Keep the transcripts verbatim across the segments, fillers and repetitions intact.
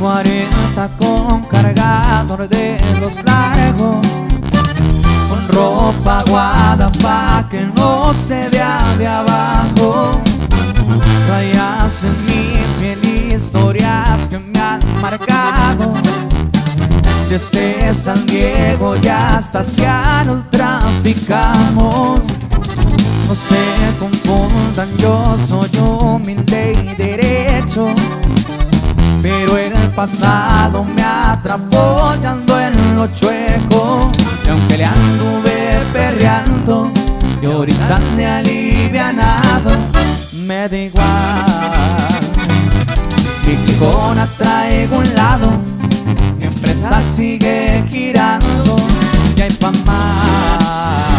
cuarenta con cargador de los largos, con ropa aguada pa' que no se vea de abajo. Rayas en mi piel, historias que me han marcado. Desde San Diego y hasta Seattle traficamos. No se confundan, yo soy humilde y derecho, pero el pasado me atrapó y ando en lo chueco. Y aunque le anduve perreando y ahorita ande alivianado, me da igual. Mi clicona traigo un lado, mi empresa sigue girando y hay pa' más.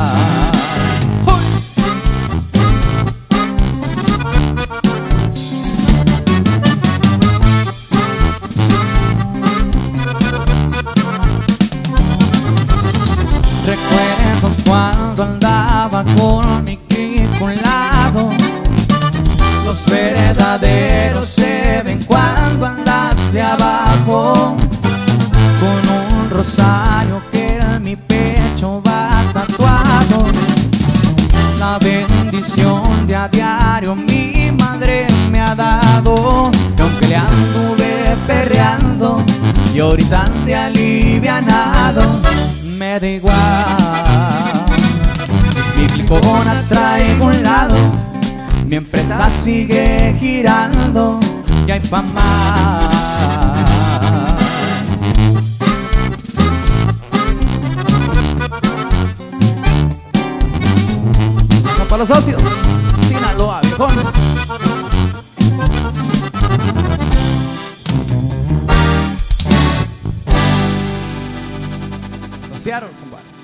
Recuerdos cuando andaba con mi clico a un lado. Los verdaderos se ven cuando andas de abajo. Con un rosario que en mi pecho va tatuado. La bendición de a diario mi madre me ha dado. Y aunque le anduve perreando y ahorita ande alivianado, me da igual. Mi clicona traigo un lado, mi empresa sigue girando y hay pa' más. No para los socios, Sinaloa, viejón. Rociaron, compadre.